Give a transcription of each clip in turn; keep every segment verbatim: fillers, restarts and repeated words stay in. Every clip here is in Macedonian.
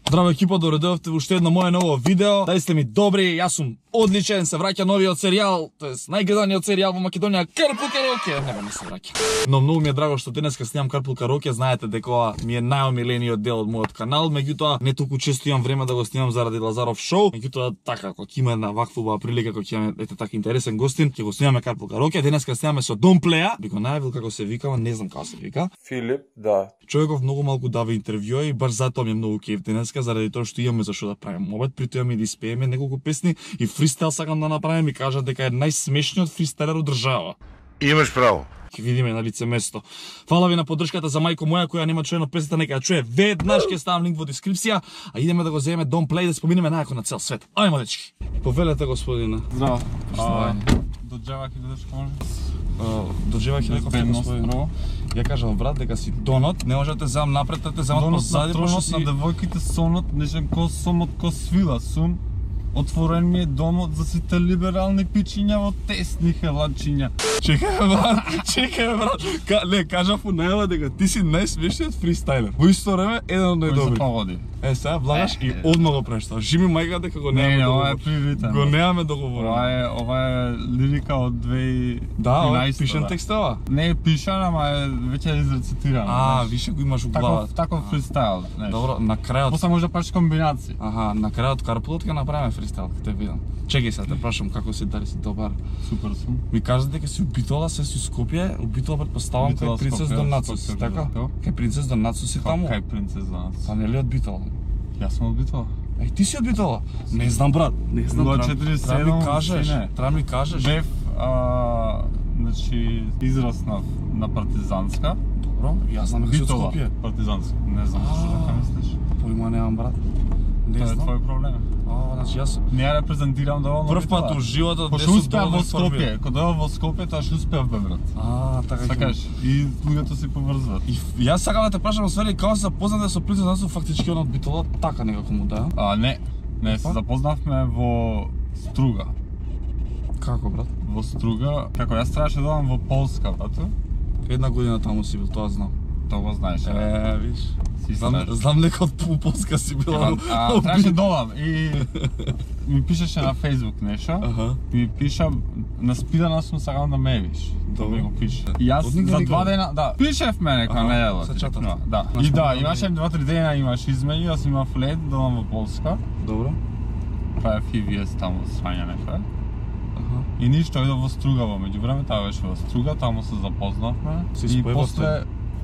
Здраво екипа, доредовте уште едно мое ново видео. Дали сте ми добри, јас сум одличен, се враќа новиот серијал, тоест најгледаниот серијал во Македонија, Карпул Караоке. Не, не се враќа. Но многу ми е драго што денеска снимам Карпул Караоке, знаете дека ми е најомилениот дел од мојот канал, меѓутоа не толку често имам време да го снимам заради Лазаров шоу. Меѓутоа така, кога има една ваква убава прилика, кога ќе ете така интересен гостин, ќе го снимаме Карпул Караоке. Денеска снимаме со Домплеја. Би го најавил како се вика, не знам како се вика. Филип, да. Човеков многу малку дава интервјуа и баш затоа ми е многу кеф денеска, заради тоа што имаме за што да правиме обед, при тоа ми да испееме неколку песни и фристайл сакам да направам и кажа дека е најсмешниот фристайлер од држава. Имаш право. Ќе видиме на лице место. Фала ви на поддршката за мајко моја која нема чуено песната, нека ја чуе веднаш, ќе ставам линк во дескрипција, а идеме да го земеме Домплеј да споминеме најако на цел свет. Ајмо дечки. Повелете господине. Здраво. Здравање. Доđevak и додешко може? Доđevak и некој господин. Ја кажав брат дека си донот, не може да те земам напред, да те земам позади, пошто си на девојките сонот, нешен ко сомот ко свила сум. Отворен ми е домот за сите либерални пичиња во тесни хелачиња. Чекај брат, чекај брат. Ка, не, кажав у најава дека ти си најсмешниот фристайлер. Во исто време еден од најдобри. Е, сега влагаш и одма го прештав. Жими мајка дека го немаме договор. Не, ова е приритен. Го немаме договор. Ова е, ова е лирика од две илјади и тринаесета. Да, ова е пишен текст ова. Не е пишан, ама е веќе е изрецитиран. А, више го имаш у глава. Таков, таков фристайл, знаеш. Добро, на крајот. После може да правиш комбинации. Аха, на крајот Карпулот ќе направиме фристайл, ќе те видам. Чекај сега, те прашам како си, дали си добар. Супер сум. Ми кажа дека си убитола, се си у Скопје, убитола претпоставам кај принцес до Нацус, така? Кај принцес до Нацус си таму? Кај принцес до Нацус? Па нели од Битола? Јас сум од Битола. Еј, ти си од Битола? Не знам брат, не знам. До Треба четириесет и седум, ми кажеш, сине. треба ми кажеш. Бев, а, значи, израснав на Партизанска. Добро, јас знам дека си од Битола, Скопје. Партизанска. Не знам зашто така мислиш. Поима немам брат. Не Тоа е знам. твој проблем. А, значи јас Не ја репрезентирам доволно прв пат у животот Пошто успеав во Скопје, кога дојдов во Скопје, тоа што успеав бе брат. А, така ќе. Сакаш, и луѓето се поврзват. И јас сакам да те прашам, освен како се запознате со принцес Нацус, фактички он од Битола така некако му да. А, не. Не, се запознавме во Струга. Како брат? Во Струга, како јас требаше да одам во Полска, брато. Една година таму си бил, тоа знам. Тоа го знаеш. Е, виж. Си Знам, знаеш. знам дека од Полска си била. А, требаше да одам и ми пишеше на Facebook нешто. Аха. Ми пиша на спидана сум сакам да ме виш. Тоа ми го пише. И јас Од нигде за никаде? два дена, да, пишев мене кај Аха, недела. се чатате. Да. Значи, И да, два имаше два-три дена имаш измени, јас имав лет, доам во Полска. Добро. Правев и ви ес таму срања нешто. Аха. И ништо, идов во Струга во меѓувреме, таа беше во Струга, таму се запознавме. Се И спојувавте? после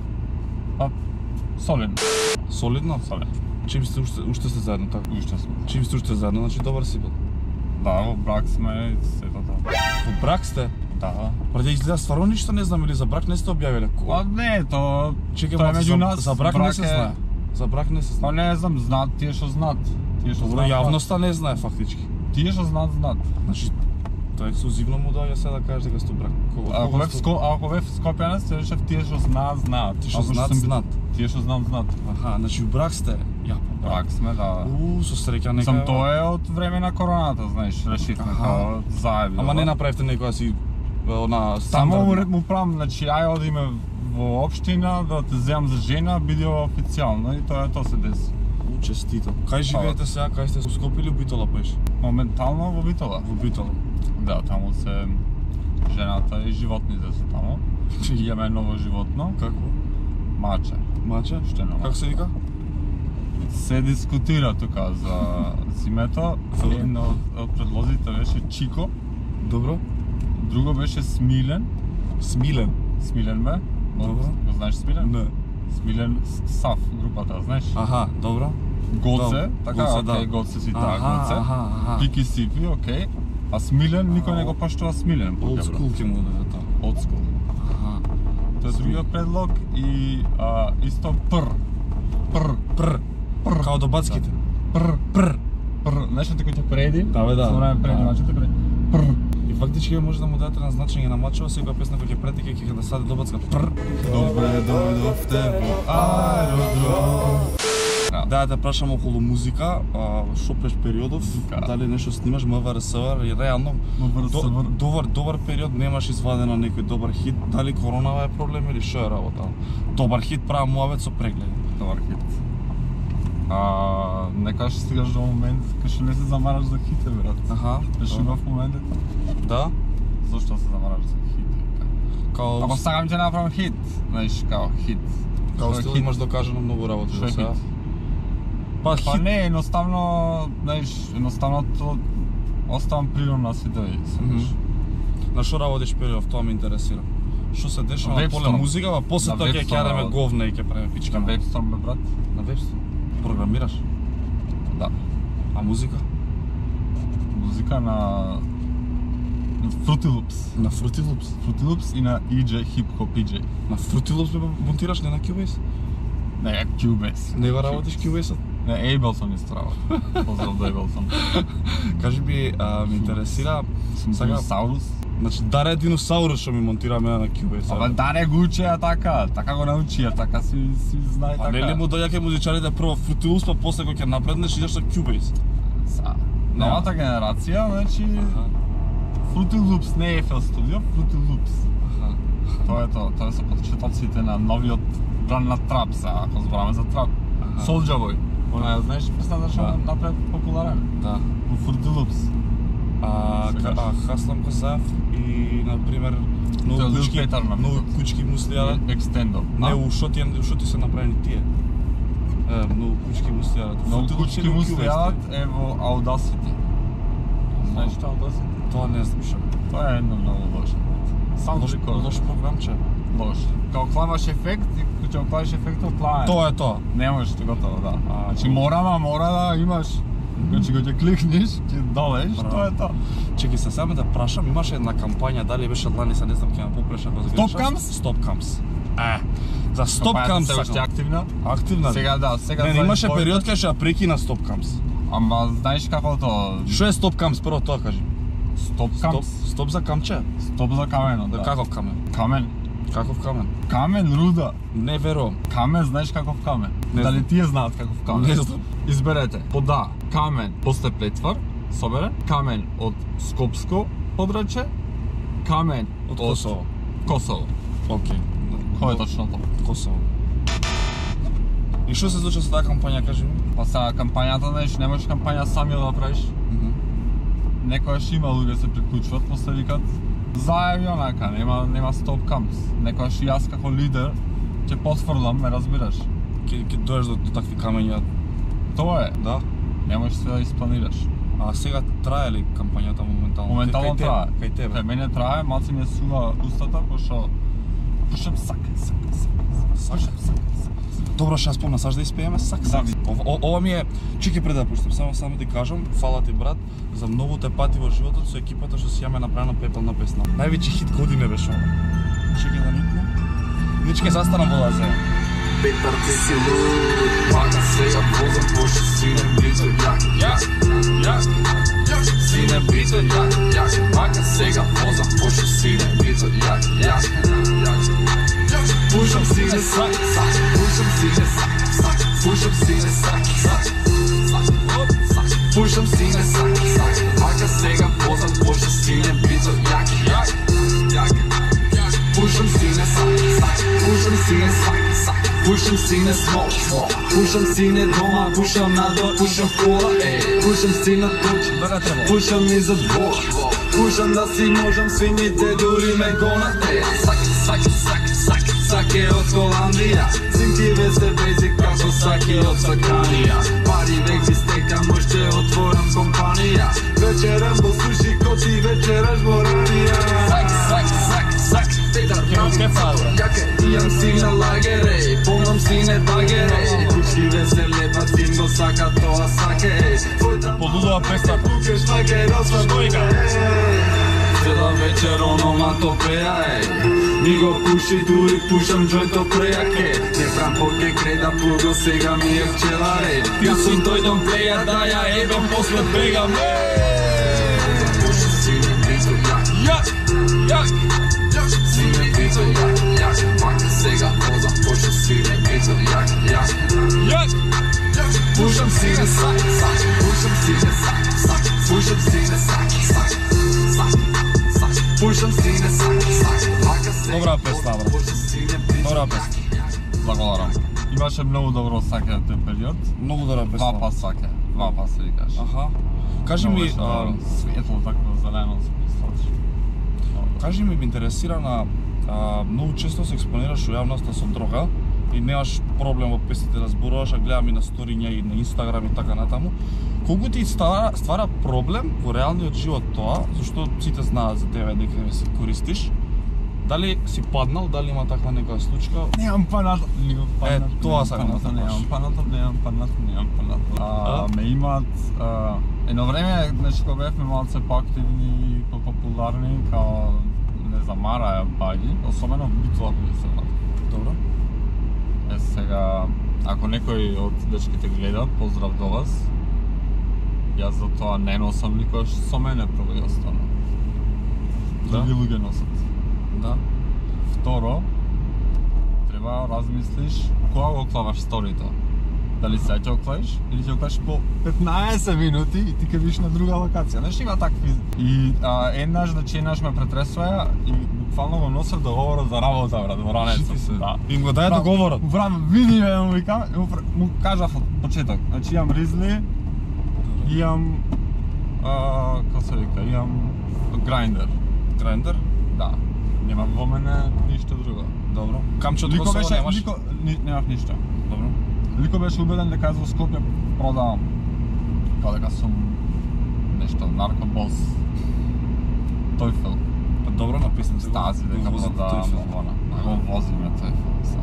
па солидно. Солидно? Солидно. Чим сте уште, уште сте заедно така? Уште сме. Чим сте уште заедно, значи добар си бил. Да, во брак сме и сето тоа. Во брак сте? Да. Преди изгледа стварно ништо не знам или за брак не сте објавиле. Па не, то Чекај, тоа е маци, меѓу за, нас. за брак не се е- знае. За брак не се Па знае. не знам, знаат тие што знаат. Тие што Добро, знаат. јавноста не знае фактички. Тие што знаат, знаат. Значи, тоа ексклузивно му доаѓа сега да кажеш дека сте у брак. Кого? Ако кого бев сте- ско, ако бев Скопјанец, се речев тие што знаат, знаат. Тие што Ако знаат, сум бит- знаат. Тие што знаат, знаат. Аха, значи у брак сте. Ја, па Брак сме, да. У, со среќа нека. Сам тоа е од време на короната, знаеш, решивме Аха. као заедно. Ама не направивте некоја си она Само стандардна. му правам, значи ај одиме во општина да те земам за жена, биде официјално и тоа е тоа се деси. У, честито. Кај живеете сега, кај сте, у Скопје или у Битола пеш? Моментално во Битола. Во Битола. Да, таму се жената и животните се таму. Имаме ново животно, Какво? маче. Маче? Што е ново? Како се вика? Се дискутира тука за зимето. Добро. Едно од- од предлозите беше Чико, Добро. друго беше Смилен. Смилен. Смилен бе. Од- Добро. Го знаеш Смилен? Не. Смилен С- Сав групата, знаеш? Аха, добро. Гоце, Да, така, Гоце, окей, да. Гоце си таа Аха, Гоце. аха, аха. Пики Сипи, окей. А Смилен никој не го паштува Смилен. Old school ќе му даде тоа. Old school. Аха. Тоа е другиот предлог и а, исто пр. Пр. Пр. Пр. Као до бацките. Пр. Пр. Пр. Знаеш што ќе преди? Да, бе, да. Со време преди Да. мачите преди. Пр. И фактички може да му дадете на значење на мачево, секоја песна која ќе претеке ќе да саде до бацка. Пр. Добре дојдовте во аеродром. Да, те прашам околу музика, а, што преш периодов, Музика. дали нешто снимаш МВ Р С В и реално МВ Р С В. до- добар добар период немаш извадено некој добар хит, дали коронава е проблем или што е работа? Добар хит прави муавет со прегледи. Добар хит. А, Секогаш стигаш до момент кај што не се замараш за хите, брат. Аха. Беше в моментот. Да? Зошто се замараш за хите? Као Ако сакам ќе направам хит, знаеш, као хит. као стил имаш докажано многу работи Што за е сега. хит? Па Па хит. не, едноставно, знаеш, едноставно то оставам природна си да и Мгм. На што работиш период, тоа ме интересира. Што се дешава На поле Webstrom. музика, па после На тоа ќе Webstrom ќареме работам. говна и ќе правиме пичка. на Webstrom, бе, брат. На Webstrom. Програмираш? Да. А музика? Музика на на Fruity Loops. На Fruity Loops. Fruity Loops и на и джей, Hip Hop и джей. На Fruity Loops бе монтираш, не на Cubase? Не, Cubase. Не го работиш Cubase-от? Не, Ableton исто работа. Поздрав до Ableton. Кажи би, а, ме интересира, Сум сега, диносаурус. значи Даре диносаурус што ми монтира мене на Cubase. Абе, да не го учеа така, така го научија, така си, си знае А така. нели му дојаќе музичарите прво Fruity Loops, па после кога ќе напреднеш идеш со Cubase? Са, новата генерација, значи, Аха, Fruity Loops не е F L Studio, Fruity Loops. аха. Тоа е тоа, тоа се почетоците на новиот бранд на трап, са, ако збораме за трап. Аха. Soulja Boy. Она, знаеш, песната што Да. напред популарен. Да. Во Fruity Loops. А, Сега. ка- а Хаслам Козаев и, например, Тоа е многу Lil кучки, Peter на многу музика. кучки муслијара. Extendo. Не, ушо ти, ушо ти се направени тие. Е, многу кучки муслијара. Многу кучки му стојат е во Audacity. Знаеш што е Audacity? Тоа не знам што. Тоа е едно многу лошо. Сам Лош, рекорд. лош програмче. Лош. Као клаваш ефект и кога ќе клаваш ефектот клаваш. Тоа е тоа. Не можеш ти готово, да. А, Значи мора, ма мора да имаш. Значи кога ќе кликнеш, ќе долеш, Браво. тоа е тоа. Чеки се само да прашам, имаше една кампања, дали беше лани, се не знам, ќе ме попреш ако Stop загрешам. Cams? Stop Cams. Е, за Stop Кампањата Cams се уште сакам. активна. Активна. ли? Сега да, сега Не, не, за имаше изборите- период кај што ја прекина Stop Cams. Ама знаеш како тоа? Што е Stop Cams, прво тоа кажи. Стоп Стоп, камс. стоп за камче. Стоп за камено, да. Каков камен? Камен. Каков камен? Камен, руда. Не верувам. Камен, знаеш каков камен? Не Дали знам. тие знаат каков камен? Не знам. Изберете под А камен после Плетвар, собере, камен од Скопско подраче, камен Од Косово. Косово. Океј. Кој е точно тоа? Косово. И што се случи со таа кампања, кажи ми? Па сега кампањата, знаеш, не можеш кампања сами да правиш. Мгм. Некојаш има луѓе се приклучват, после викат заеби онака, нема нема стоп камс. Некојаш и јас како лидер ќе потврдам, ме разбираш. Ќе ќе доеш до, до такви камења, Тоа е, да? не можеш се да испланираш. А сега трае ли кампањата моментално? Моментално Кај тебе? трае. Кај тебе. Кај мене трае, малце ми е сува устата, пошто пушам сака, сака, сака, сака, пушам сака, сака. Добро, ще спомна, саш да испееме сак Да. сак. Ова, о- ова ми е, чеки пред да пуштам, само само ти кажам, фала ти брат, за многуте пати во животот со екипата што си јаме направена пепелна песна. Највеќе хит године беше ова. Чеки да никне. Ничке застанам во лазе. Петар ти си луд, пака сега возам, пошто си не бито јак, јак, јак, јак, си не бито јак, јак, пака сега возам, пошто си не бито јак, јак, јак, јак, пушам си не сак, сак, пушам си не сак, сак, пушам си не сак, сак, сак, оп, сак, пушам си не сак, сак, пака сега возам, пошто си не бито јак, јак, јак, јак, пушам си не сак, сак, пушам си не сак, сак. Пушам си не смок, пушам си не дома, пушам надвор, пушам кола, е, пушам си на туч, пушам и за двор, пушам да си можам свините, дури ме гонат, е, саки, саки, саки, саки, саки од Холандија, синкиве се бези како саки од Саканија, пари век ми стека, може отворам компанија, вечерам во суши коти, вечераш во ранија, саки, саки, саки, саки, Петар, јаке, имам си на лагере, помнам си не багере, кучки веселе, па син го сака, тоа саке, Полудува песната. Пукеш лагер, Што ига? цела вечер онома топеа е, ни го пуши, дури пушам джојто прејаке, не прам поке креда пуго, сега ми е пчеларе, јас сум дојдом плеја, да ја ебам после бегам, пуши си не бито јак, јак, јак, јак, си не бито јак, јак, мака сега возам, пуши си не бито јак, јак, јак, јак, пушам си не сак, сак, пушам си не сак, сак, пушам си не сак, сак, сак, сак, пушам си не сак, сак, мака сега Добра песна, брат. пуши си не бито Добра песна. Благодарам. Имаше многу добро саке на тој период. Многу добра Два песна. па саке. Два паса викаш. Аха. Кажи ми, а, светло такво зелено се представиш. кажи ми, ме интересира на а, многу често се експонираш у јавноста со дрога и немаш проблем во песните да зборуваш, а гледам и на сториња и на Инстаграм и така натаму. Колку ти ствара, ствара проблем во реалниот живот тоа, зашто сите знаат за тебе дека не се користиш? Дали си паднал, дали има таква некоја случка? Немам панато, немам панато. Е, тоа сакам да те Немам прашам. панато, немам панато, немам панато. А, ме имаат, а, едно време, значи, кога бевме малце поактивни и популарни, као не замараја баги, особено битола кои се врат. Добро. Е, сега, ако некој од дечките гледа, поздрав до вас. Јас за тоа не носам никош со мене прво и остано. Други луѓе носат. Да. Второ, треба да размислиш кога го клаваш сторито. Дали се ќе оклаиш или ќе оклаиш по петнаесет минути и ти ќе бидеш на друга локација. Знаеш, има такви. И а, еднаш, значи еднаш ме претресваја и буквално го носев договорот за работа, брат, во ранецот. Да. Им го даде договорот. Брам, види ме, му викам, и му, му кажав од почеток. Значи имам ризли, имам а, како се вика, имам грайндер. Грайндер? Да. Немам во мене ништо друго. Добро. Камче од Лико Косово беше, немаш? лико, ни, немав ништо. Добро. Лико беше убеден дека јас во Скопје продавам. Као дека сум нешто наркобос. Тојфел. Па добро, написам се. Стази дека продавам вона. Го возиме тојфел са.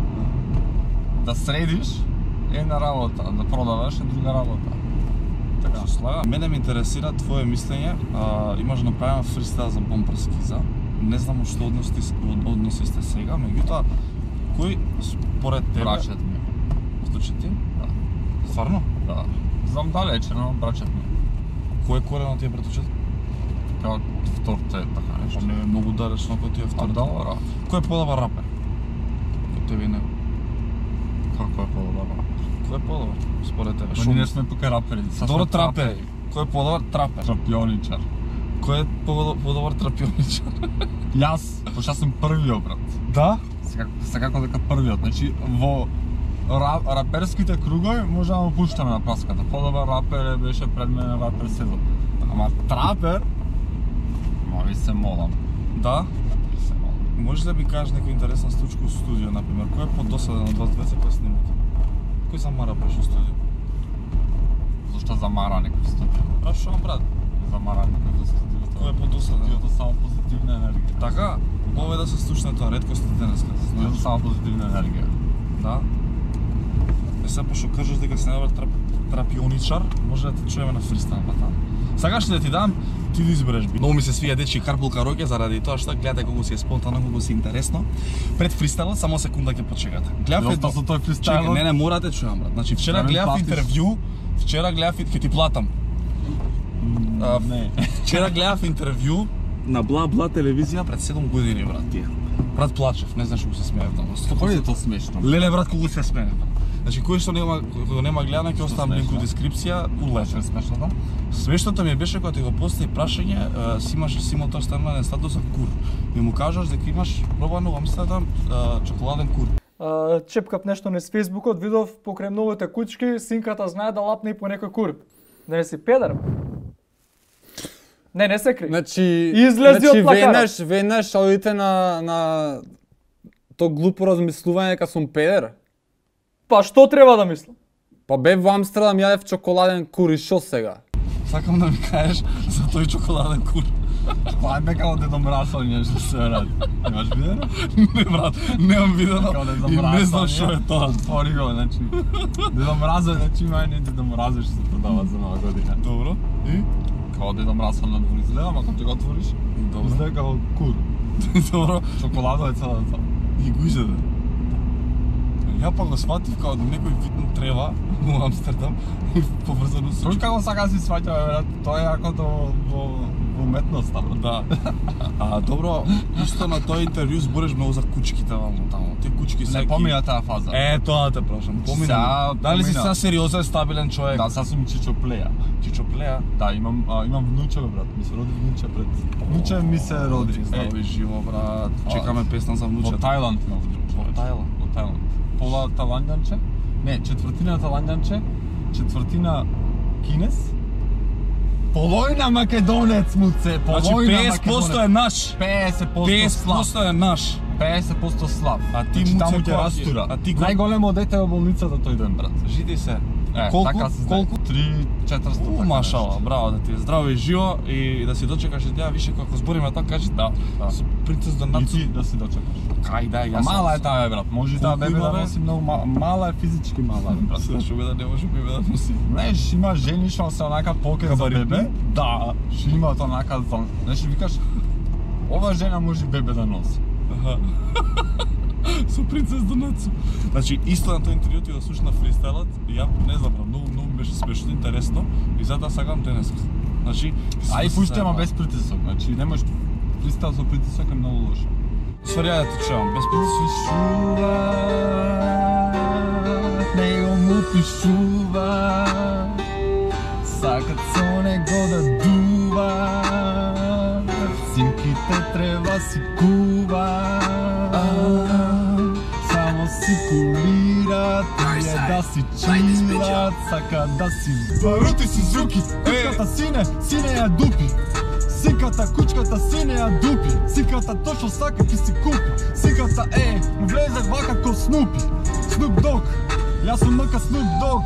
Да средиш е една работа, да продаваш е друга работа. Така. Слага, мене ме интересира твое мислење. А, имаш направено фристайл за бомбар скиза. Не знам што односи односи сте сега, меѓутоа кој според тебе Брачет ми. Вклучи ти? Да. Стварно? Да. Знам далече, но брачет ми. Кој корено ти е братучет? Као вторте, така нешто. Па не е многу далечно кој ти е А второто. добро. Кој е подобар рапер? Кој тебе не? Како е подобро? Кој е подобар според тебе? Па ние сме тука рапери. Са Добро сме трапери. Кој е подобар трапер? Трапионичар. Кој е подобар трапионичар? Јас, пошто јас сум првиот, брат. Да? Сега, сега како дека првиот, значи во ра, раперските кругови може да му пуштаме на праската. Подобар рапер беше пред мене рапер Сезо. Ама трапер, ма ви се молам. Да? Се молам. Можеш да ми кажеш некоја интересна случка у студио, например, кој е подосаден од вас двеца кој снимате? Кој замара преш у студио? Зошто замара некој студио? Прашувам, брат. Замара некој студио. Кој е подосаден? Студиото само позитивна енергија. Така, ово е да се слушне тоа, редкост денеска, Студиото знаеш? само позитивна енергија. Да. Е сега пошто кажеш дека си најдобар трап, трапионичар, може да те чуеме на фристайл па таму. Сакаш ли да ти дам, ти да избереш би. Многу ми се свија дечи Карпул Кароке заради тоа што гледате колку си е спонтано, колку си интересно. Пред фристайлот само секунда ќе почекате. Гледав Зошто со тој Чекај, фристайл? не, не, мора да те чувам, брат. Значи вчера Да ми гледав платиш. интервју, вчера гледав и ќе ти платам. А, Не. Вчера гледав интервју на Бла Бла телевизија пред седум години, брат, тие. Брат плачев, не знаеш колку се смеев таму. Кој е тоа смешно? Леле, брат, колку се смеев. Значи, кој што нема, кој нема гледано, ќе оставам линк у смешно? дескрипција, улете. Беше смешно, да? Смешното ми беше кога ти го постави прашање, е, си имаш симултан стануване статуса кур. И му кажаш дека имаш пробано во Амстердам е, чоколаден кур. Uh, чепкав нешто низ Фејсбукот, видов покрај новите кучки, синката знае да лапне и по некој кур. Да не си педар? Не, не се кри. Значи, Излези значи од плакарот. веднаш, веднаш одите на на то глупо размислување дека сум педер. Па што треба да мислам? Па бев во Амстердам, јадев чоколаден кур и шо сега? Сакам да ми кажеш за тој чоколаден кур. Па е дека од едно мрасање што се ради. Имаш видено? Не, брат, немам видено Како да и не знам што е тоа. Отвори го, значи. Дедо Мразо, значи има едни Дедо Мразо што се продаваат за нова година. Добро. И? Као Дедо Мразо на двор изгледа, ама кога ќе го отвориш, Добро. изгледа како кур. Добро. Чоколада е цела цела. И го изеде. Ја па го сватив као да некој вид трева во Амстердам и поврзано со Кој како сака да си сваќа, брат, тоа е јакото во во уметноста, брат. Да. А добро, исто на тој интервју збориш многу за кучките ваму таму. Тие кучки се Не помина таа фаза. Е, тоа те прашам. Помина. Сега Дали си помина. сега сериозен, стабилен човек? Да, сега сум чичоплеја. Чичоплеја. Да, имам а, имам внуче, бе, брат. Ми се роди внуче пред. Внуче ми се роди. Здраво и живо, брат. А, Чекаме песна за Во внучето. Тајланд имам внуче. Во Тајланд. Во Тајланд. Пола таланѓанче? Не, четвртина таланѓанче, четвртина Кинес? Полојна македонец муце, полојна Значи петдесет македонец. проценти е наш. петдесет проценти петдесет слаб. проценти е наш. петдесет проценти слаб. А ти Значи, муце таму ќе кој- растура. а ти кој- Најголемо дете во болницата тој ден, брат. Жити се. Е, Колку? така се Колку? три четиристотини. У, машала, браво, да ти е здраво и живо и да си дочекаш и тя више како збориме така кажи Да, да. со принцес до И нацу. ти да се дочекаш. Кај да, А јас. мала е таа брат. Може таа Колку бебе има, да бе? носи многу ма- мала е физички мала е брат. Се шо да не може бебе да носи. Знаеш, има жени што се онака покер за Кабаритни? бебе. Да, што имаат онака за... Знаеш, викаш, ова жена може бебе да носи. Аха. Со принцес до нацу. Значи, исто на тој интервју ти го слушна фристайлот и ја не знам, бра, многу, многу беше смешно, интересно и затоа сакам денеска. Значи, А и се пушти, ама заебав. без притисок, значи не можеш... Фристайл со притисок е многу лошо. Свари, ја да те чувам, без притисок. Пишува, него му пишува, сакат со него да дува, симките треба си кува, само си кулират, тие да си чилат, сака да си барути Сузуки, кучката сине, сине ја дупи. Синката, кучката сине ја дупи. Синката точно сака ќе си купи. Синката е, му влезе вака ко Снупи. Снуп Дог, јас сум мъка Снуп Дог.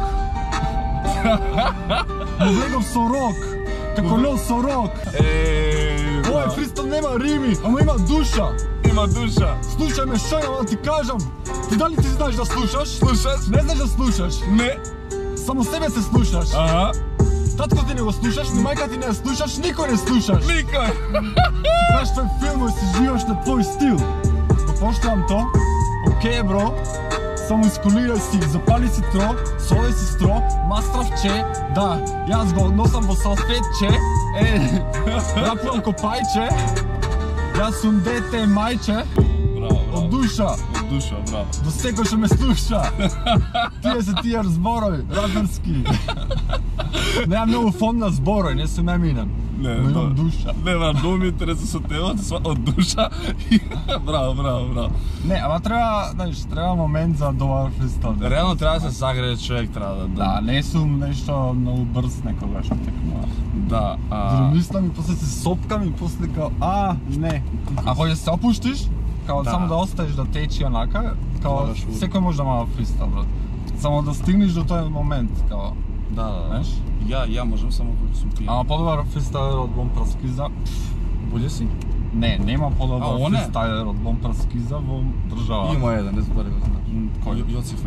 Му влегов со рок, како нос со рок. Еее, Ој фристайл нема рими, ама има душа. има душа. Слушај ме шо имам да ти кажам. Ти дали ти знаеш да слушаш? Слушаш? Не знаеш да слушаш. Не. Само себе се слушаш. Ага. Татко ти не го слушаш, ни мајка ти не ја слушаш, никој не слушаш. Никој. Си правиш твој филм и си живаш на твој стил. Го поштувам то. Океј, бро. Само искулирај си, запали си тро, соли си стро, мастравче, да, јас го носам во салфетче, е, рапувам ко пајче, јас сум дете мајче, Браво, од браво. душа, Од душа, браво. до секој што ме слуша. Тие се тие зборови, раперски. Немам многу фон на зборови, не сум еминем, Не, но имам да. душа. Не, бра, многу ми интересно со темата, сва од душа. Браво, браво, браво. Не, ама треба, знаеш, треба момент за добар фристайл. Реално треба да се загреде човек, треба да... Да, не сум нешто многу брз некогаш текнува. Да, а... Мислам и после се сопкам и после као, а, не. Ако ќе се опуштиш, као Да. само да оставиш да течи онака, као Влагаш ур. секој може да има фристайл, брат. Само да стигнеш до тој момент, као. Да, да, да. Знаеш? Ја, ја можам само кога сум пијан. Ама подобар фристайл од Бомпер Скиза. Боле си? Не, нема А, подобар оне? фристайл од Бомпер Скиза во држава. Има еден, не знам дали го знаеш. М, кој? Ј- Јоцифер.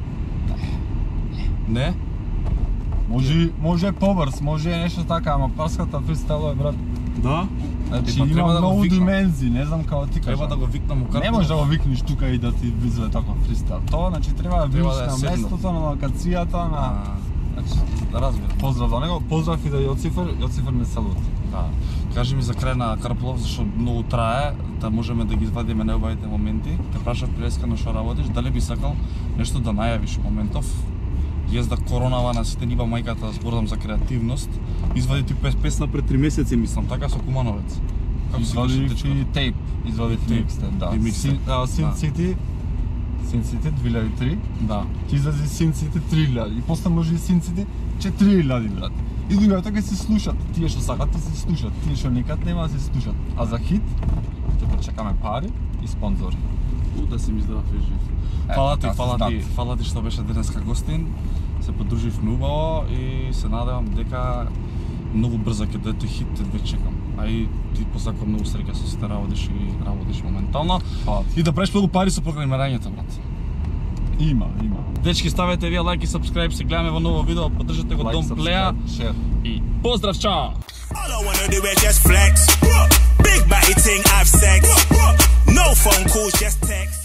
Не? Може, може побрз, може е нешто така, ама парската фристайл е, брат. Да? Значи Е, па треба има да го многу викнам. димензии, не знам како ти Треба кажам. да го викнам у Не можеш да го викнеш тука и да ти визуе таков фристайл. Тоа, значи, треба да Треба видиш да е на седнат. местото, на локацијата, на... Значи, да разбирам. Поздрав за него, поздрав и да Јоцифер, Јоцифер не салут. Да. Кажи ми за крај на Карплов, зашто многу трае, да можеме да ги извадиме неубавите моменти. Те прашав прилеска на што работиш, дали би сакал нешто да најавиш моментов? Јас да коронава на сите ниба мајката, зборам за креативност. Извади ти пес, песна пред три месеци, мислам, така со Кумановец. Како си Извади беше течка? и тейп, извади Тейп. микстеп, да. И микстеп. Син- а, Sin Да. City, Sin City две илјади и три, Да. ќе излезе Sin City три илјади и после може и Sin City четири илјади, брат. И луѓето ќе се слушат, тие што сакат да се слушат, тие што некад нема да се слушат. А за хит ќе почекаме пари и спонзори. У, да си ми здрав и жив. Е, Фала ти, така се фала ти, знат. фала ти што беше денеска гостин. Се подруживме убаво и се надевам дека многу брзо ќе дојде хит, те веќе чекам. А и ти посакувам многу среќа со сите работиш и работиш моментално. Фала ти. И да правиш многу пари со програмирањето, брат. Има, има. Дечки, ставете вие лайк и subscribe, се гледаме во ново видео, поддржате го Лайк, Дом Плеа subscribe, share. и поздрав, чао! All I wanna do is just flex. Big body thing, have sex. No phone calls, just text.